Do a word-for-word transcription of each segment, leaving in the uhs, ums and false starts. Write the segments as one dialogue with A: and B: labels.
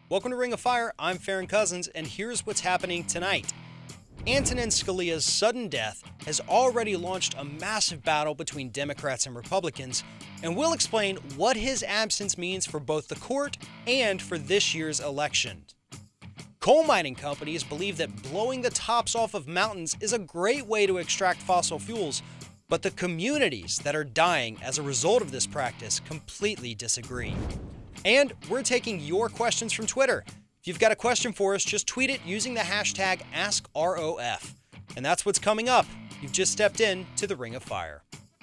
A: Welcome to Ring of Fire, I'm Farron Cousins, and here's what's happening tonight. Antonin Scalia's sudden death has already launched a massive battle between Democrats and Republicans, and we'll explain what his absence means for both the court and for this year's election. Coal mining companies believe that blowing the tops off of mountains is a great way to extract fossil fuels, but the communities that are dying as a result of this practice completely disagree. And we're taking your questions from Twitter. If you've got a question for us, just tweet it using the hashtag Ask R O F. And that's what's coming up. You've just stepped in to the Ring of Fire.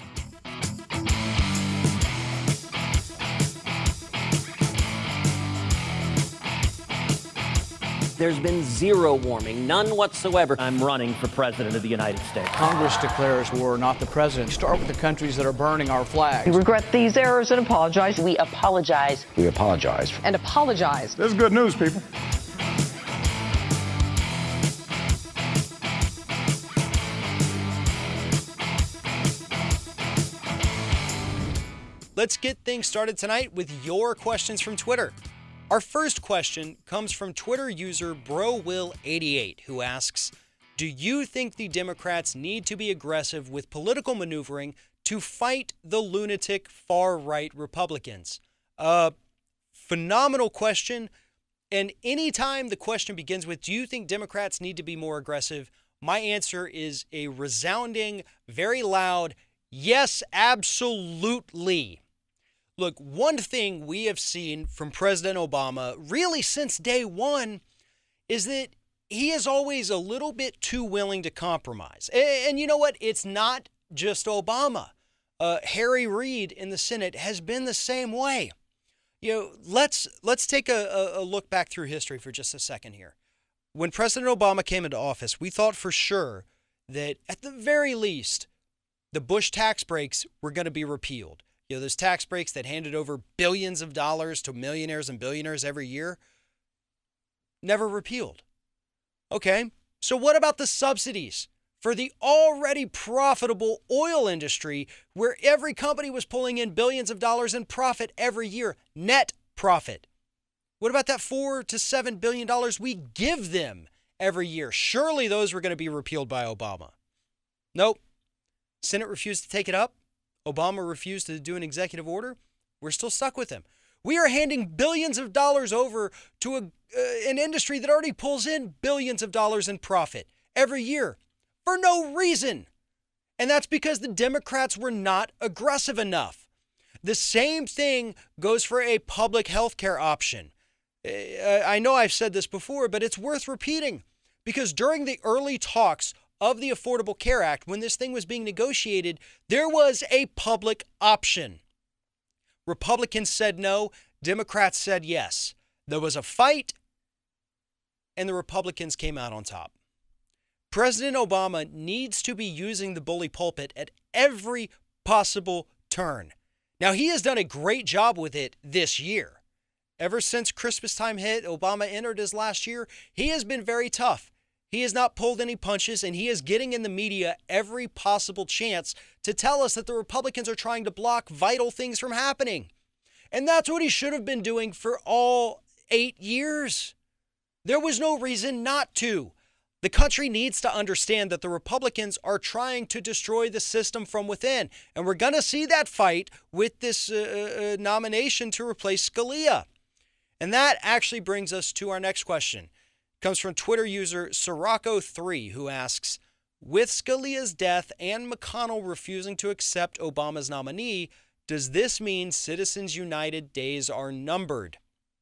B: There's been zero warming, none whatsoever. I'm running for president of the United States.
C: Congress declares war, not the president. Start with the countries that are burning our flag.
D: We regret these errors and apologize.
E: We apologize.
F: We apologize.
D: And apologize.
G: This is good news, people.
A: Let's get things started tonight with your questions from Twitter. Our first question comes from Twitter user Bro Will eighty-eight, who asks, do you think the Democrats need to be aggressive with political maneuvering to fight the lunatic far-right Republicans? Uh, phenomenal question. And anytime the question begins with, do you think Democrats need to be more aggressive? My answer is a resounding, very loud, yes, absolutely. Look, one thing we have seen from President Obama, really since day one, is that he is always a little bit too willing to compromise. And, and you know what? It's not just Obama. Uh, Harry Reid in the Senate has been the same way. You know, let's let's take a, a look back through history for just a second here. When President Obama came into office, we thought for sure that at the very least, the Bush tax breaks were going to be repealed. You know, those tax breaks that handed over billions of dollars to millionaires and billionaires every year, never repealed. Okay, so what about the subsidies for the already profitable oil industry where every company was pulling in billions of dollars in profit every year, net profit? What about that four to seven billion dollars we give them every year? Surely those were going to be repealed by Obama. Nope. Senate refused to take it up. Obama refused to do an executive order. We're still stuck with him. We are handing billions of dollars over to a, uh, an industry that already pulls in billions of dollars in profit every year for no reason. And that's because the Democrats were not aggressive enough. The same thing goes for a public health care option. Uh, I know I've said this before, but it's worth repeating because during the early talks of the Affordable Care Act, when this thing was being negotiated, there was a public option. Republicans said no, Democrats said yes. There was a fight, and the Republicans came out on top. President Obama needs to be using the bully pulpit at every possible turn. Now, he has done a great job with it this year. Ever since Christmas time hit, Obama entered his last year, he has been very tough. He has not pulled any punches, and he is getting in the media every possible chance to tell us that the Republicans are trying to block vital things from happening. And that's what he should have been doing for all eight years. There was no reason not to. The country needs to understand that the Republicans are trying to destroy the system from within. And we're going to see that fight with this uh, uh, nomination to replace Scalia. And that actually brings us to our next question. Comes from Twitter user Sirocco three, who asks, with Scalia's death and McConnell refusing to accept Obama's nominee, does this mean Citizens United days are numbered?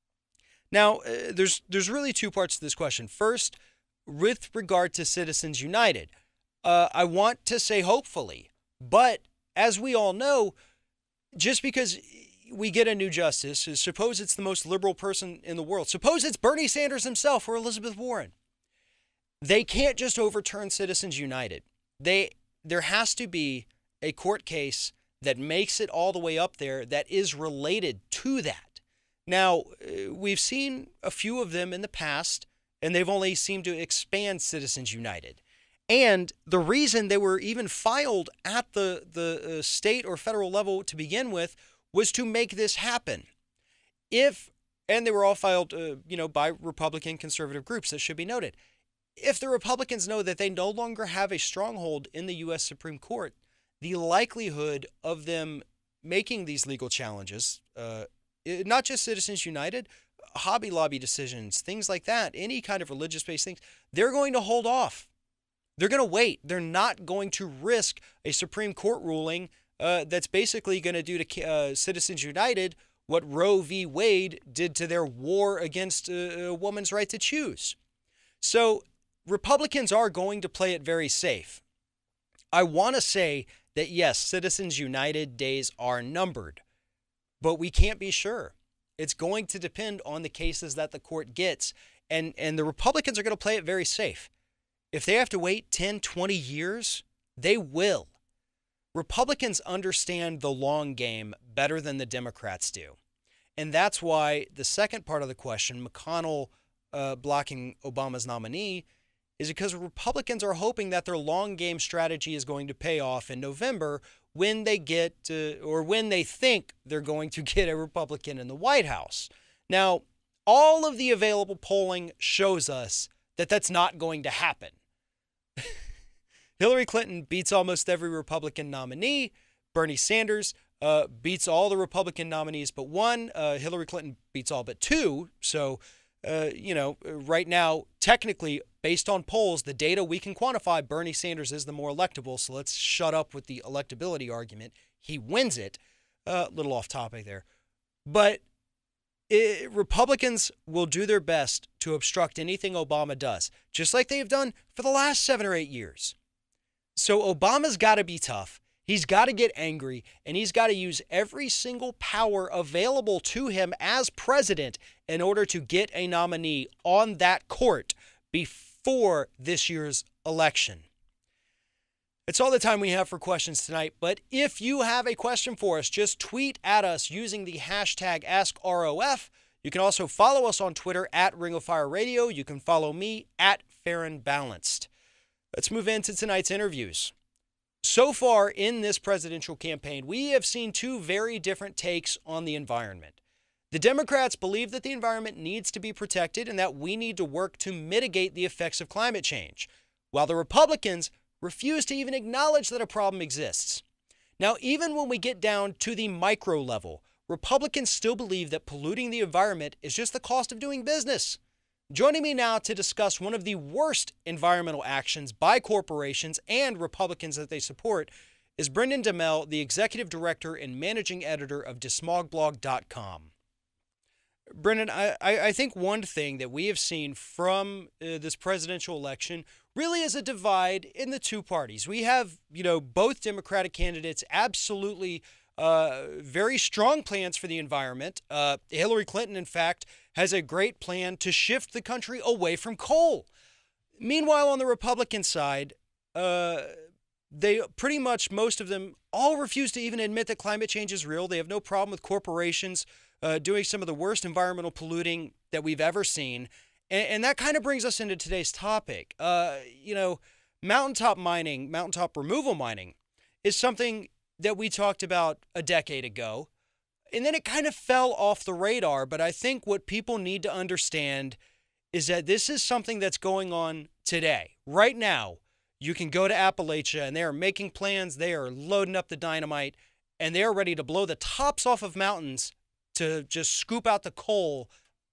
A: Now, uh, there's there's really two parts to this question. First, with regard to Citizens United, uh, I want to say hopefully, but as we all know, just because we get a new justice, suppose it's the most liberal person in the world, suppose it's Bernie Sanders himself or Elizabeth Warren, they can't just overturn Citizens United. They there has to be a court case that makes it all the way up there that is related to that. Now, we've seen a few of them in the past, and they've only seemed to expand Citizens United. And the reason they were even filed at the, the uh, state or federal level to begin with was to make this happen. If And they were all filed, uh, you know, by Republican conservative groups, that should be noted. If the Republicans know that they no longer have a stronghold in the U S Supreme Court, the likelihood of them making these legal challenges, uh, not just Citizens United, Hobby Lobby decisions, things like that, any kind of religious-based things, they're going to hold off. They're going to wait. They're not going to risk a Supreme Court ruling uh, that's basically going to do to uh, Citizens United what Roe v. Wade did to their war against a, a woman's right to choose. So Republicans are going to play it very safe. I want to say that, yes, Citizens United days are numbered, but we can't be sure. It's going to depend on the cases that the court gets, and, and the Republicans are going to play it very safe. If they have to wait ten, twenty years, they will. Republicans understand the long game better than the Democrats do. And that's why the second part of the question, McConnell uh, blocking Obama's nominee, is because Republicans are hoping that their long game strategy is going to pay off in November when they get to, or when they think they're going to get a Republican in the White House. Now, all of the available polling shows us that that's not going to happen. Hillary Clinton beats almost every Republican nominee. Bernie Sanders uh, beats all the Republican nominees but one. Uh, Hillary Clinton beats all but two. So, uh, you know, right now, technically, based on polls, the data we can quantify, Bernie Sanders is the more electable. So let's shut up with the electability argument. He wins it. A uh, little off topic there. But it, Republicans will do their best to obstruct anything Obama does, just like they've done for the last seven or eight years. So Obama's got to be tough. He's got to get angry, and he's got to use every single power available to him as president in order to get a nominee on that court before this year's election. It's all the time we have for questions tonight, but if you have a question for us, just tweet at us using the hashtag AskROF. You can also follow us on Twitter at Ring of Fire Radio. You can follow me at Fair and Balanced. Let's move into tonight's interviews. So far in this presidential campaign, we have seen two very different takes on the environment. The Democrats believe that the environment needs to be protected and that we need to work to mitigate the effects of climate change, while the Republicans refuse to even acknowledge that a problem exists. Now, even when we get down to the micro level, Republicans still believe that polluting the environment is just the cost of doing business. Joining me now to discuss one of the worst environmental actions by corporations and Republicans that they support is Brendan Demel, the executive director and managing editor of desmogblog dot com. Brendan, I, I think one thing that we have seen from uh, this presidential election really is a divide in the two parties. We have, you know, both Democratic candidates absolutely uh, very strong plans for the environment. Uh, Hillary Clinton, in fact, has a great plan to shift the country away from coal. Meanwhile, on the Republican side, uh, they pretty much, most of them, all refuse to even admit that climate change is real. They have no problem with corporations uh, doing some of the worst environmental polluting that we've ever seen. And, and that kind of brings us into today's topic. Uh, you know, mountaintop mining, mountaintop removal mining is something that we talked about a decade ago. And then it kind of fell off the radar. But I think what people need to understand is that this is something that's going on today. Right now, you can go to Appalachia and they are making plans. They are loading up the dynamite and they are ready to blow the tops off of mountains to just scoop out the coal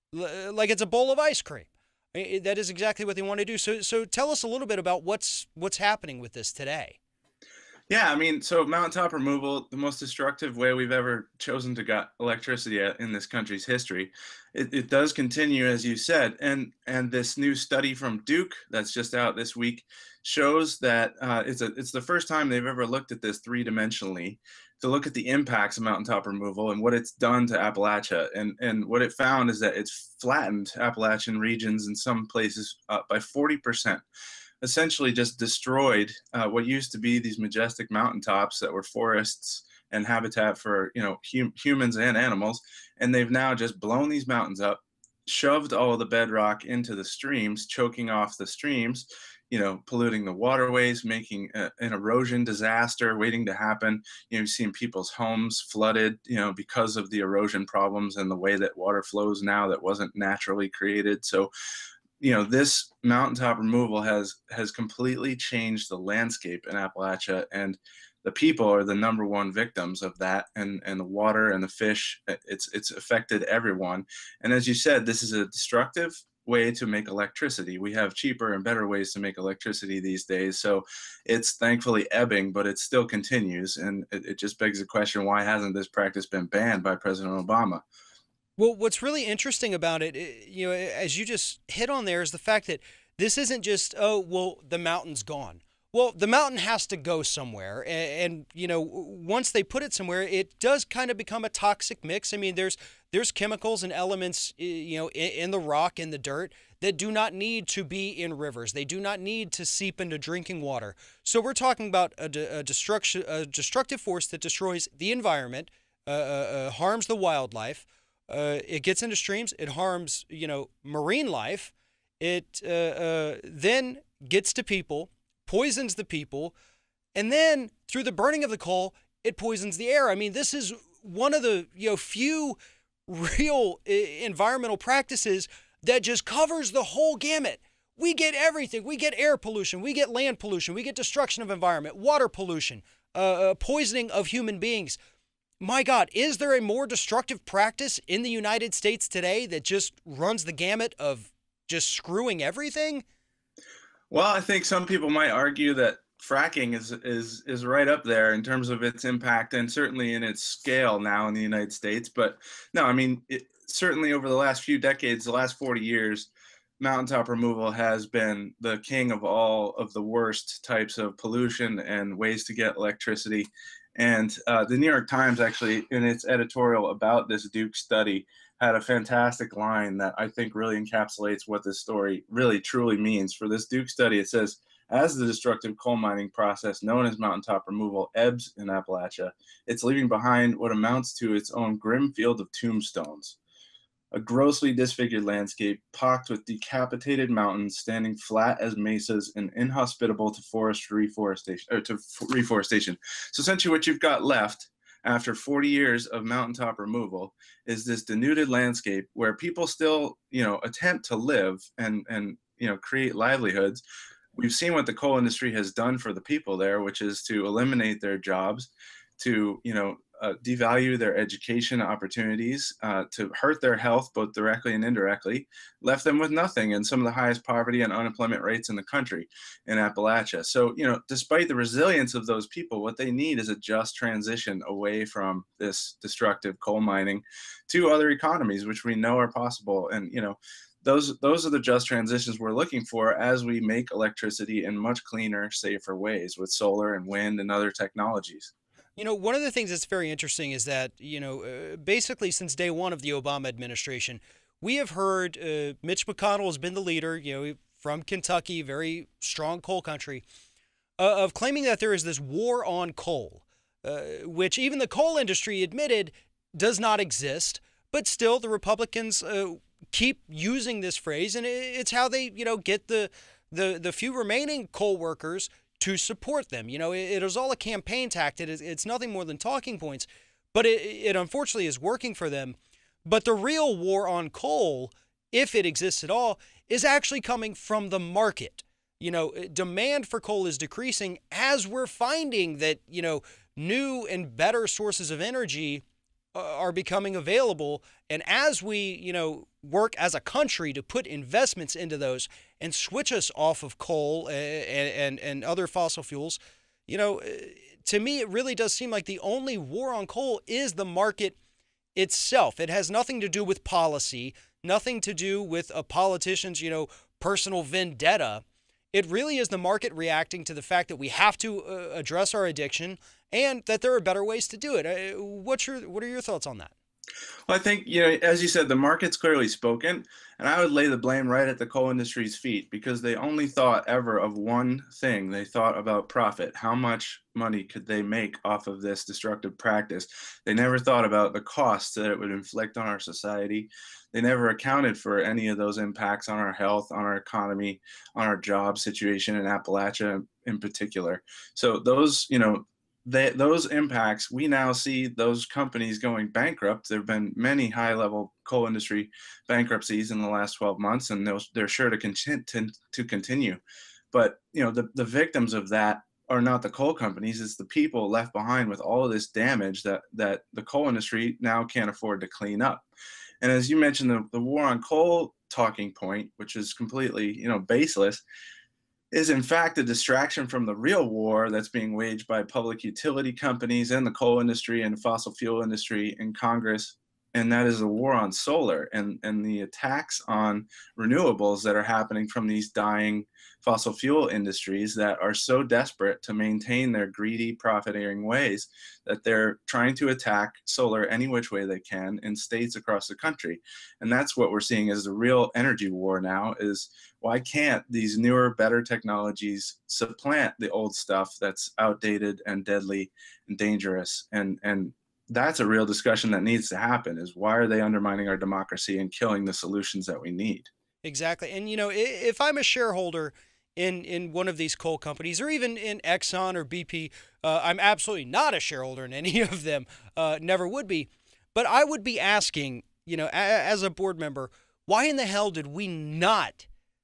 A: like it's a bowl of ice cream. That is exactly what they want to do. So, so tell us a little bit about what's what's happening with this today.
E: Yeah, I mean, so mountaintop removal, the most destructive way we've ever chosen to get electricity in this country's history. It, it does continue, as you said, and and this new study from Duke that's just out this week shows that uh, it's a it's the first time they've ever looked at this three-dimensionally to look at the impacts of mountaintop removal and what it's done to Appalachia. And and what it found is that it's flattened Appalachian regions in some places uh, by forty percent. Essentially just destroyed uh, what used to be these majestic mountaintops that were forests and habitat for, you know, hum humans and animals. And they've now just blown these mountains up, shoved all of the bedrock into the streams, choking off the streams, you know, polluting the waterways, making a, an erosion disaster waiting to happen. You know, you've seen people's homes flooded, you know, because of the erosion problems and the way that water flows now that wasn't naturally created. So, you know, this mountaintop removal has has completely changed the landscape in Appalachia, and the people are the number one victims of that, and and the water and the fish. It's it's affected everyone. And as you said, this is a destructive way to make electricity. We have cheaper and better ways to make electricity these days. So it's thankfully ebbing, but it still continues. And it, it just begs the question, why hasn't this practice been banned by President Obama?
A: Well, what's really interesting about it, you know, as you just hit on there, is the fact that this isn't just, oh, well, the mountain's gone. Well, the mountain has to go somewhere. And, and, you know, once they put it somewhere, it does kind of become a toxic mix. I mean, there's there's chemicals and elements, you know, in, in the rock, in the dirt, that do not need to be in rivers. They do not need to seep into drinking water. So we're talking about a, a, destruction, a destructive force that destroys the environment, uh, uh, harms the wildlife. Uh, it gets into streams. It harms, you know, marine life. It uh, uh, then gets to people, poisons the people, and then through the burning of the coal, it poisons the air. I mean, this is one of the, you know, few real uh, environmental practices that just covers the whole gamut. We get everything. We get air pollution. We get land pollution. We get destruction of environment, water pollution, uh, uh, poisoning of human beings. My God, is there a more destructive practice in the United States today that just runs the gamut of just screwing everything?
E: Well, I think some people might argue that fracking is is is right up there in terms of its impact and certainly in its scale now in the United States. But no, I mean, it, certainly over the last few decades, the last forty years, mountaintop removal has been the king of all of the worst types of pollution and ways to get electricity. And uh, the New York Times actually, in its editorial about this Duke study, had a fantastic line that I think really encapsulates what this story really truly means. For this Duke study, it says, as the destructive coal mining process known as mountaintop removal ebbs in Appalachia, it's leaving behind what amounts to its own grim field of tombstones. A grossly disfigured landscape pocked with decapitated mountains standing flat as mesas and inhospitable to forest reforestation or to reforestation. So essentially what you've got left after forty years of mountaintop removal is this denuded landscape where people still, you know, attempt to live and and you know create livelihoods. We've seen what the coal industry has done for the people there, which is to eliminate their jobs, to, you know, Uh, devalue their education opportunities, uh, to hurt their health both directly and indirectly, left them with nothing and some of the highest poverty and unemployment rates in the country in Appalachia. So, you know, despite the resilience of those people, what they need is a just transition away from this destructive coal mining to other economies, which we know are possible. And, you know, those those are the just transitions we're looking for as we make electricity in much cleaner, safer ways with solar and wind and other technologies.
A: You know, one of the things that's very interesting is that, you know, uh, basically since day one of the Obama administration, we have heard uh, Mitch McConnell has been the leader, you know, from Kentucky, very strong coal country, uh, of claiming that there is this war on coal, uh, which even the coal industry admitted does not exist. But still, the Republicans uh, keep using this phrase, and it's how they, you know, get the the the few remaining coal workers to support them. You know, it, it is all a campaign tactic. It's, it's nothing more than talking points, but it, it unfortunately is working for them. But the real war on coal, if it exists at all, is actually coming from the market. You know, demand for coal is decreasing as we're finding that, you know, new and better sources of energy are becoming available. And as we, you know, work as a country to put investments into those and switch us off of coal and, and, and other fossil fuels, you know, to me, it really does seem like the only war on coal is the market itself. It has nothing to do with policy, nothing to do with a politician's, you know, personal vendetta. It really is the market reacting to the fact that we have to uh, address our addiction and that there are better ways to do it. Uh, what's your, what are your thoughts on that?
E: Well, I think, you know, as you said, the market's clearly spoken, and I would lay the blame right at the coal industry's feet because they only thought ever of one thing. They thought about profit. How much money could they make off of this destructive practice? They never thought about the costs that it would inflict on our society. They never accounted for any of those impacts on our health, on our economy, on our job situation in Appalachia in particular. So those, you know, they, those impacts, we now see those companies going bankrupt. There have been many high-level coal industry bankruptcies in the last twelve months, and those, they're sure to, conti- to continue. But you know, the, the victims of that are not the coal companies; it's the people left behind with all of this damage that that the coal industry now can't afford to clean up. And as you mentioned, the, the war on coal talking point, which is completely, you know, baseless, is in fact a distraction from the real war that's being waged by public utility companies and the coal industry and fossil fuel industry in Congress. And that is a war on solar and, and the attacks on renewables that are happening from these dying fossil fuel industries that are so desperate to maintain their greedy, profiteering ways that they're trying to attack solar any which way they can in states across the country. And that's what we're seeing as the real energy war now is why can't these newer, better technologies supplant the old stuff that's outdated and deadly and dangerous? And, and that's a real discussion that needs to happen is why are they undermining our democracy and killing the solutions that we need?
A: Exactly. And, you know, if I'm a shareholder in, in one of these coal companies or even in Exxon or B P, uh, I'm absolutely not a shareholder in any of them, uh, never would be. But I would be asking, you know, a, as a board member, why in the hell did we not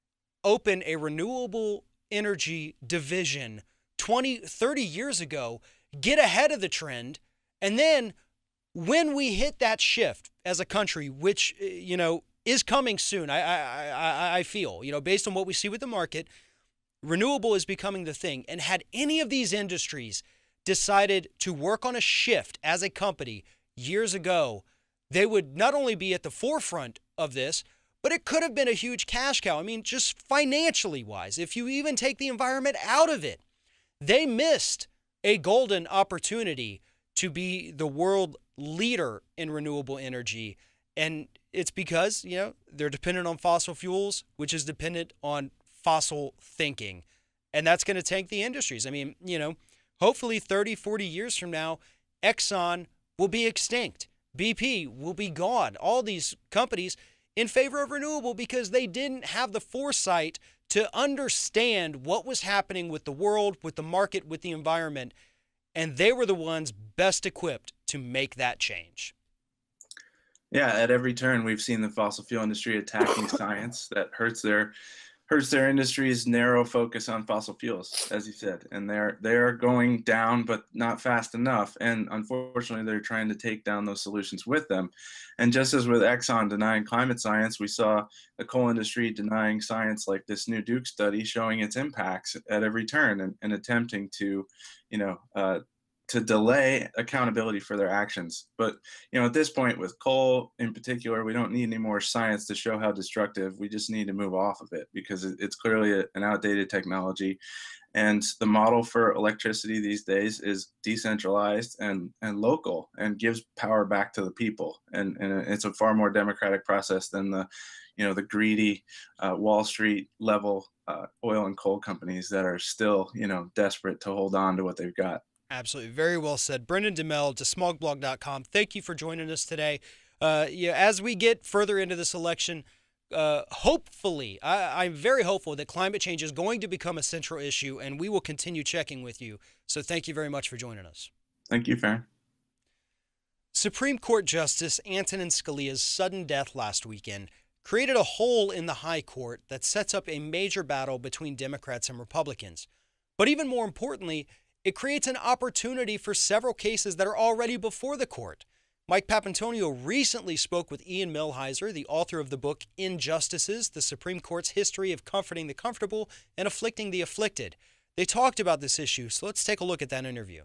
A: open a renewable energy division twenty, thirty years ago, get ahead of the trend, and then when we hit that shift as a country, which, you know, is coming soon, I, I, I, I feel, you know, based on what we see with the market, renewable is becoming the thing. And had any of these industries decided to work on a shift as a company years ago, they would not only be at the forefront of this, but it could have been a huge cash cow. I mean, just financially wise, if you even take the environment out of it, they missed a golden opportunity to be the world leader in renewable energy. And it's because, you know, they're dependent on fossil fuels, which is dependent on fossil thinking. And that's going to tank the industries. I mean, you know, hopefully thirty, forty years from now, Exxon will be extinct. B P will be gone. All these companies in favor of renewable because they didn't have the foresight to understand what was happening with the world, with the market, with the environment. And they were the ones best equipped to make that change.
E: Yeah, at every turn, we've seen the fossil fuel industry attacking science that hurts their hurts their industry's narrow focus on fossil fuels, as you said. And they're they're going down, but not fast enough. And unfortunately, they're trying to take down those solutions with them. And just as with Exxon denying climate science, we saw the coal industry denying science like this new Duke study showing its impacts at every turn and, and attempting to, you know, uh, to delay accountability for their actions. But, you know, at this point with coal in particular, we don't need any more science to show how destructive. We just need to move off of it because it's clearly a, an outdated technology. And the model for electricity these days is decentralized and, and local and gives power back to the people. And, and it's a far more democratic process than the, you know, the greedy uh, Wall Street level uh, oil and coal companies that are still, you know, desperate to hold on to what they've got.
A: Absolutely. Very well said. Brendan DeMel, to smog blog dot com. Thank you for joining us today. Uh, yeah, as we get further into this election, uh, hopefully, I, I'm very hopeful that climate change is going to become a central issue, and we will continue checking with you. So thank you very much for joining us.
E: Thank you, Farron.
A: Supreme Court Justice Antonin Scalia's sudden death last weekend created a hole in the high court that sets up a major battle between Democrats and Republicans. But even more importantly, it creates an opportunity for several cases that are already before the court. Mike Papantonio recently spoke with Ian Millhiser, the author of the book Injustices, the Supreme Court's History of Comforting the Comfortable and Afflicting the Afflicted. They talked about this issue, so let's take a look at that interview.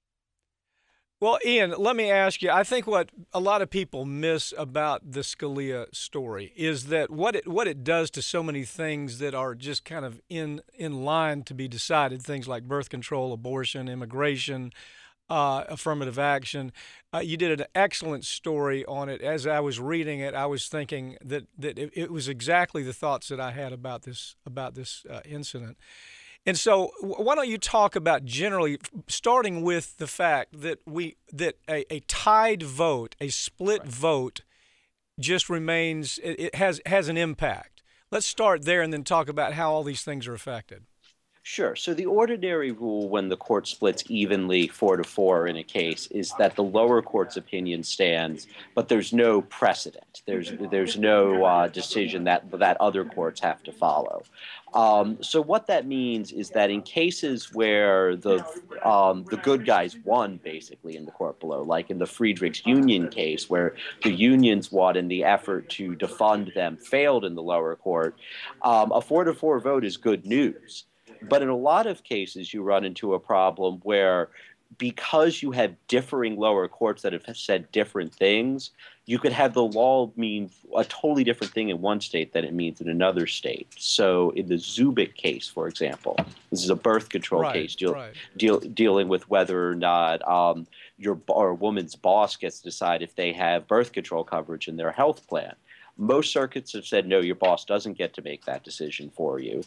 F: Well, Ian, let me ask you, I think what a lot of people miss about the Scalia story is that what it what it does to so many things that are just kind of in, in line to be decided, things like birth control, abortion, immigration, uh, affirmative action. Uh, you did an excellent story on it. As I was reading it, I was thinking that that it, it was exactly the thoughts that I had about this about this uh, incident. And so, why don't you talk about generally, starting with the fact that we that a, a tied vote, a split right. vote, just remains. It, it has has an impact. Let's start there, and then talk about how all these things are affected.
G: Sure. So the ordinary rule when the court splits evenly four to four in a case is that the lower court's opinion stands, but there's no precedent. There's there's no uh, decision that that other courts have to follow. Um, so what that means is that in cases where the um, the good guys won basically in the court below, like in the Friedrichs Union case where the unions won and the effort to defund them failed in the lower court, um, a four to four vote is good news. But in a lot of cases, you run into a problem where because you have differing lower courts that have said different things, you could have the law mean a totally different thing in one state than it means in another state. So in the Zubik case, for example, this is a birth control
F: right,
G: case deal,
F: right.
G: deal, dealing with whether or not um, your or a woman's boss gets to decide if they have birth control coverage in their health plan. Most circuits have said, no, your boss doesn't get to make that decision for you.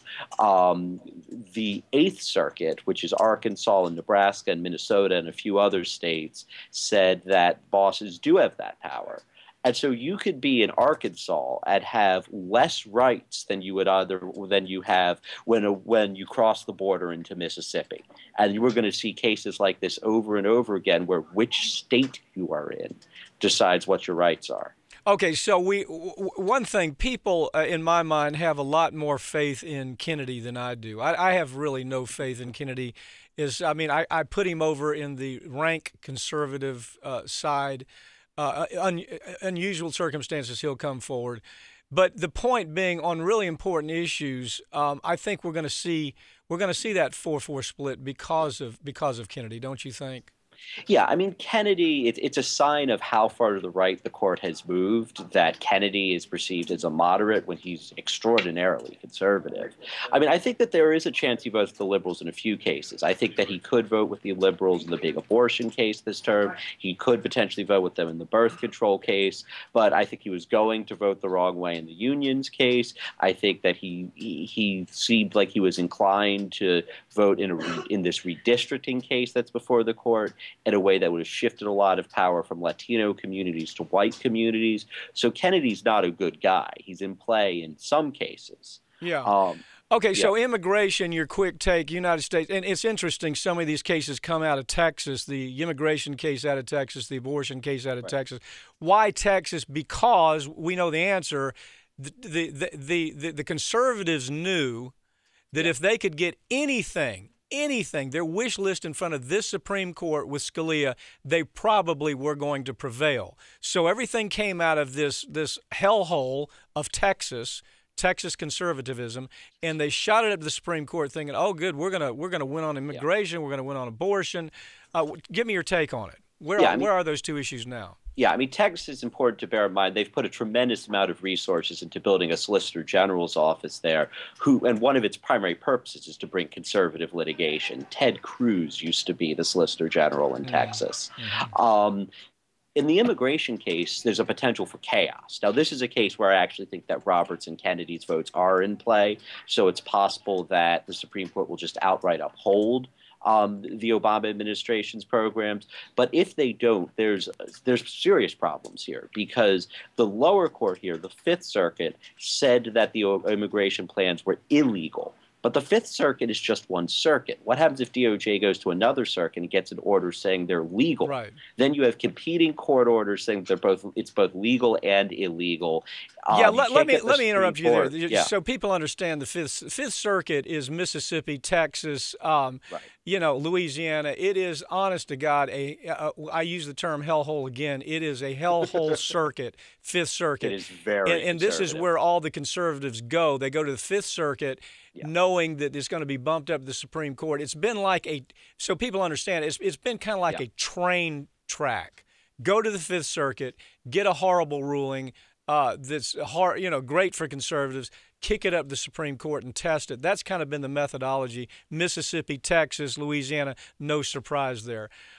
G: Um, the Eighth Circuit, which is Arkansas and Nebraska and Minnesota and a few other states, said that bosses do have that power. And so you could be in Arkansas and have less rights than you would other than you have when a, when you cross the border into Mississippi. And you were going to see cases like this over and over again, where which state you are in decides what your rights are.
F: Okay, so we w- one thing, people uh, in my mind have a lot more faith in Kennedy than I do. I, I have really no faith in Kennedy. Is I mean, I, I put him over in the rank conservative uh, side. Uh, un, unusual circumstances, he'll come forward. But the point being, on really important issues, um, I think we're going to see we're going to see that four four split because of because of Kennedy, don't you think?
G: Yeah, I mean, Kennedy, it, it's a sign of how far to the right the court has moved, that Kennedy is perceived as a moderate when he's extraordinarily conservative. I mean, I think that there is a chance he votes with the liberals in a few cases. I think that he could vote with the liberals in the big abortion case this term. He could potentially vote with them in the birth control case, but I think he was going to vote the wrong way in the unions case. I think that he he, he seemed like he was inclined to vote in, a re, in this redistricting case that's before the court in a way that would have shifted a lot of power from Latino communities to white communities. So Kennedy's not a good guy. He's in play in some cases.
F: Yeah.
G: Um,
F: okay,
G: yeah.
F: So immigration, your quick take, United States, and it's interesting, some of these cases come out of Texas, the immigration case out of Texas, the abortion case out of right. Texas. Why Texas? Because we know the answer. The, the, the, the, the, the conservatives knew that yeah. if they could get anything, anything, their wish list in front of this Supreme Court with Scalia, they probably were going to prevail. So everything came out of this this hellhole of Texas, Texas conservatism, and they shot it up to the Supreme Court thinking, oh, good, we're gonna we're gonna win on immigration, yeah. we're gonna win on abortion. Uh, give me your take on it. Where
G: yeah,
F: are,
G: I mean,
F: where are those two issues now?
G: Yeah, I mean, Texas is important to bear in mind. They've put a tremendous amount of resources into building a Solicitor General's office there, who, and one of its primary purposes is to bring conservative litigation. Ted Cruz used to be the Solicitor General in Texas. Mm-hmm. Um, in the immigration case, there's a potential for chaos. Now, this is a case where I actually think that Roberts and Kennedy's votes are in play, so it's possible that the Supreme Court will just outright uphold Um, the Obama administration's programs. But if they don't, there's there's serious problems here, because the lower court here, the Fifth Circuit, said that the immigration plans were illegal. But the Fifth Circuit is just one circuit. What happens if D O J goes to another circuit and gets an order saying they're legal?
F: Right.
G: Then you have competing court orders saying they're both it's both legal and illegal.
F: Yeah,
G: um,
F: let, let me let me interrupt you
G: Court.
F: there,
G: yeah.
F: so people understand the Fifth Fifth Circuit is Mississippi, Texas, um,
G: right.
F: you know, Louisiana. It is, honest to God, a uh, I use the term hellhole again. It is a hellhole circuit, Fifth Circuit.
G: It is very
F: and, and this is where all the conservatives go. They go to the Fifth Circuit, yeah. knowing that it's going to be bumped up to the Supreme Court. It's been like a so people understand. It's it's been kind of like
G: yeah.
F: a train track. Go to the Fifth Circuit, get a horrible ruling. Uh, that's hard, you know, great for conservatives. Kick it up to the Supreme Court and test it. That's kind of been the methodology. Mississippi, Texas, Louisiana, no surprise there.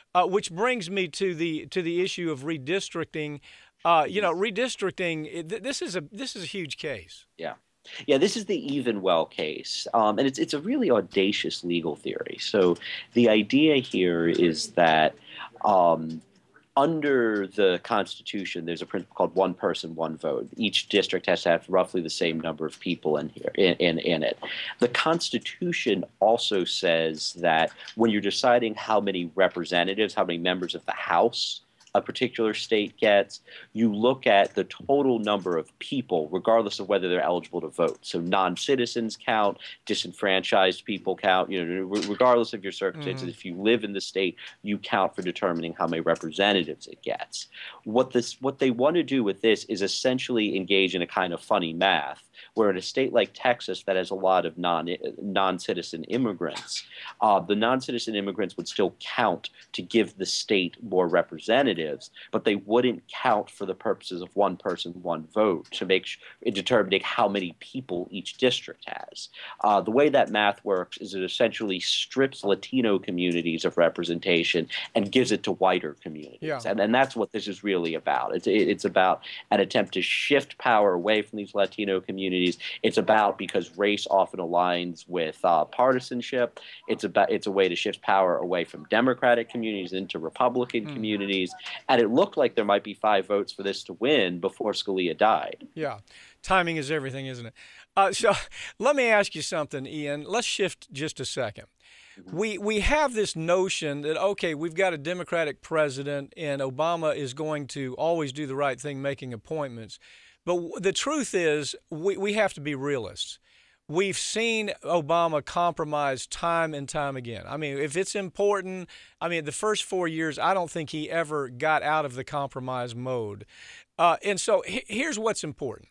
F: uh, which brings me to the to the issue of redistricting. Uh, you know, redistricting. Th- this is a this is a huge case.
G: Yeah. Yeah, this is the Evenwell case, um, and it's it's a really audacious legal theory. So the idea here is that um, under the Constitution, there's a principle called one person, one vote. Each district has to have roughly the same number of people in here in, in, in it. The Constitution also says that when you're deciding how many representatives, how many members of the House a particular state gets, you look at the total number of people, regardless of whether they're eligible to vote. So non-citizens count, disenfranchised people count, you know, regardless of your circumstances. Mm. If you live in the state, you count for determining how many representatives it gets. What this, what they want to do with this is essentially engage in a kind of funny math, where in a state like Texas that has a lot of non, non-citizen immigrants, uh, the non-citizen immigrants would still count to give the state more representatives, but they wouldn't count for the purposes of one person, one vote to make sh- in determining how many people each district has. Uh, the way that math works is it essentially strips Latino communities of representation and gives it to whiter communities. Yeah. And, and that's what this is really about. It's, it, it's about an attempt to shift power away from these Latino communities. It's about, because race often aligns with uh, partisanship, it's about it's a way to shift power away from Democratic communities into Republican mm. communities. And it looked like there might be five votes for this to win before Scalia died.
F: Yeah. Timing is everything, isn't it? Uh, so let me ask you something, Ian. Let's shift just a second. We we have this notion that, okay, we've got a Democratic president and Obama is going to always do the right thing, making appointments. But the truth is we, we have to be realists. We've seen Obama compromise time and time again. I mean, if it's important, I mean, the first four years, I don't think he ever got out of the compromise mode. Uh, and so he, here's what's important.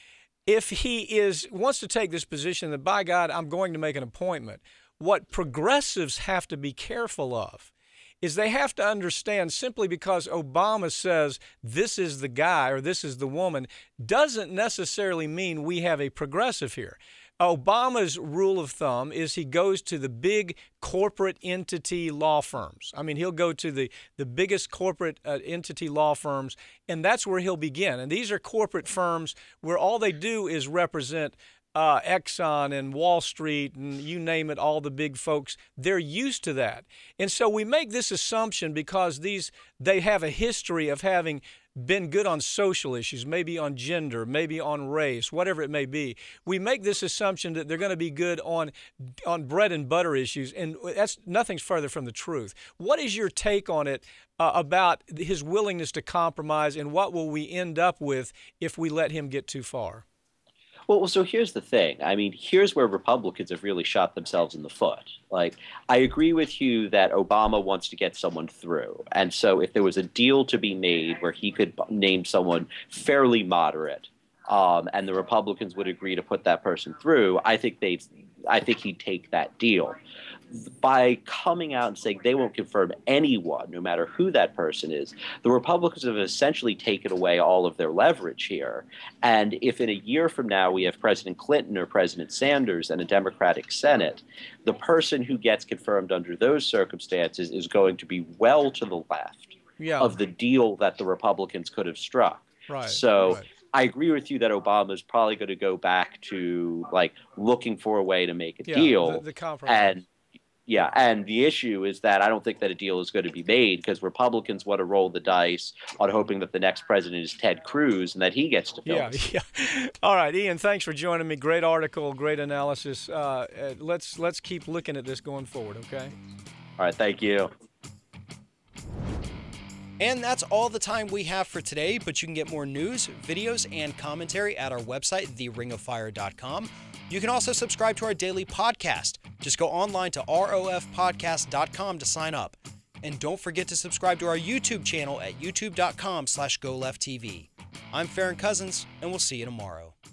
F: If he is wants to take this position that, by God, I'm going to make an appointment, what progressives have to be careful of is they have to understand simply because Obama says this is the guy or this is the woman doesn't necessarily mean we have a progressive here. Obama's rule of thumb is he goes to the big corporate entity law firms. I mean, he'll go to the, the biggest corporate uh, entity law firms, and that's where he'll begin. And these are corporate firms where all they do is represent uh, Exxon and Wall Street and you name it, all the big folks. They're used to that. And so we make this assumption because these they have a history of having been good on social issues, maybe on gender, maybe on race, whatever it may be. We make this assumption that they're going to be good on on bread and butter issues, and that's nothing's further from the truth. What is your take on it uh, about his willingness to compromise, and what will we end up with if we let him get too far?
G: Well, so here's the thing. I mean, here's where Republicans have really shot themselves in the foot. Like, I agree with you that Obama wants to get someone through. And so if there was a deal to be made where he could name someone fairly moderate, um, and the Republicans would agree to put that person through, I think they'd, I think he'd take that deal. By coming out and saying they won't confirm anyone, no matter who that person is, the Republicans have essentially taken away all of their leverage here. And if in a year from now we have President Clinton or President Sanders and a Democratic Senate, the person who gets confirmed under those circumstances is going to be well to the left yeah. of the deal that the Republicans could have struck.
F: Right.
G: So
F: right.
G: I agree with you that Obama is probably going to go back to like looking for a way to make a
F: yeah,
G: deal.
F: The, the compromise.
G: And Yeah, and the issue is that I don't think that a deal is going to be made because Republicans want to roll the dice on hoping that the next president is Ted Cruz and that he gets to fill
F: Yeah,
G: it.
F: yeah. All right, Ian, thanks for joining me. Great article, great analysis. Uh, uh, let's let's keep looking at this going forward, okay?
G: All right, thank you.
A: And that's all the time we have for today, but you can get more news, videos, and commentary at our website, the ring of fire dot com. You can also subscribe to our daily podcast. Just go online to R O F podcast dot com to sign up. And don't forget to subscribe to our YouTube channel at youtube dot com slash go left T V. I'm Farron Cousins, and we'll see you tomorrow.